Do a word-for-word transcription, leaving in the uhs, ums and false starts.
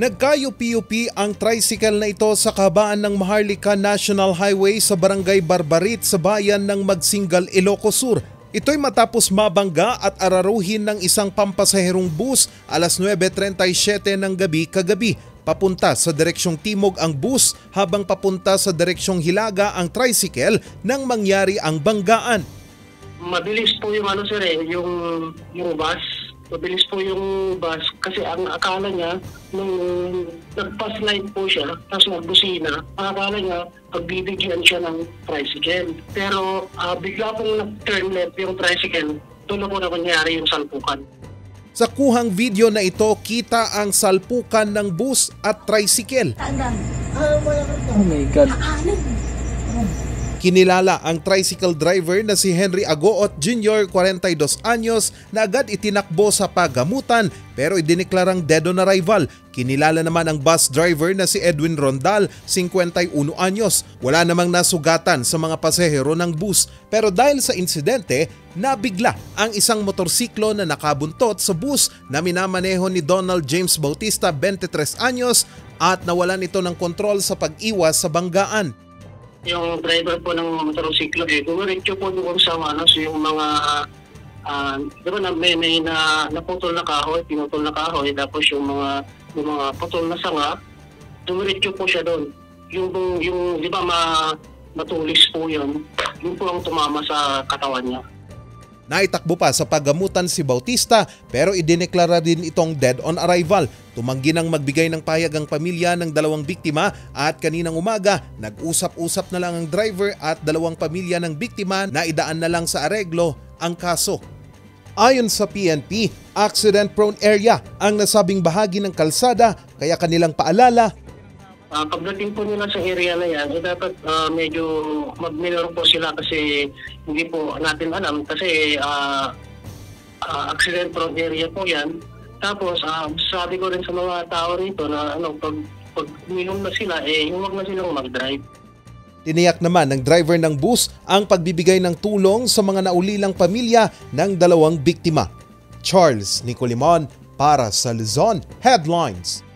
Nagkayupi-yupi ang tricycle na ito sa kahabaan ng Maharlika National Highway sa Barangay Barbarit sa bayan ng Magsingal, Ilocos Sur. Ito'y matapos mabangga at araruhin ng isang pampasaherong bus alas nuwebe trenta y siyete ng gabi kagabi. Papunta sa direksyong timog ang bus habang papunta sa direksyong hilaga ang tricycle nang mangyari ang banggaan. Mabilis po yung ano sir eh, yung, yung bus. Mabilis po yung bus kasi ang akala niya nung nag-pass light po siya tapos nagbusina, ang akala niya pagbibigyan siya ng tricycle. Pero uh, bigla pong nag-turn left yung tricycle, doon na po na mangyari yung salpukan. Sa kuhang video na ito, kita ang salpukan ng bus at tricycle. Oh my God. Kinilala ang tricycle driver na si Henry Agoot Junior, forty-dos anyos, na agad itinakbo sa pagamutan pero idineklarang dead on arrival. Kinilala naman ang bus driver na si Edwin Rondal, fifty-one anyos. Wala namang nasugatan sa mga pasahero ng bus pero dahil sa insidente, nabigla ang isang motorsiklo na nakabuntot sa bus na minamaneho ni Donald James Bautista, twenty-three anyos, at nawalan ito ng kontrol sa pag-iwas sa banggaan. Yung driver po ng motorsiklo eh, dumiretso po doon sa ano, so yung mga uh, diba na may, may na, naputol na kahoy, pinutol na kahoy, tapos yung mga yung mga putol na sanga, dumiretso po siya doon. Yung yung di ba ma, matulis po yun, yun po ang tumama sa katawan niya. Naitakbo pa sa paggamutan si Bautista pero idineklara din itong dead on arrival. Tumanggi nang magbigay ng pahayag ang pamilya ng dalawang biktima at kaninang umaga nag-usap-usap na lang ang driver at dalawang pamilya ng biktima na idaan na lang sa areglo ang kaso. Ayon sa P N P, accident-prone area ang nasabing bahagi ng kalsada kaya kanilang paalala, Uh, pagdating po nila sa area na yan, eh, dapat uh, medyo mag-minor po sila kasi hindi po natin alam kasi uh, uh, accident prone area po yan. Tapos uh, sabi ko rin sa mga tao rito na ano, pag, pag uminom na sila, eh huwag na silang mag-drive. Tiniyak naman ng driver ng bus ang pagbibigay ng tulong sa mga naulilang pamilya ng dalawang biktima. Charles Nicolimon para sa Luzon Headlines.